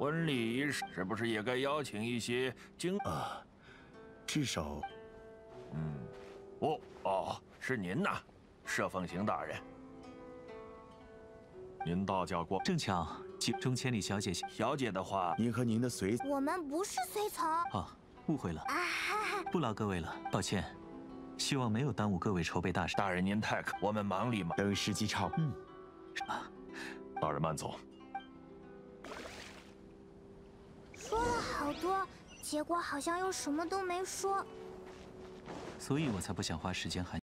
婚礼仪式是不是也该邀请一些至少， 是您呐，摄凤行大人。 您大驾光， 正巧钟千里小姐。 小姐的话， 您和您的随我们不是随从。 哦，误会了， 啊， 不劳各位了，抱歉。希望没有耽误各位筹备大事。 大人您太可，我们忙里忙。 等时机超。 大人慢走。 说了好多，结果好像又什么都没说。 所以我才不想花时间喊。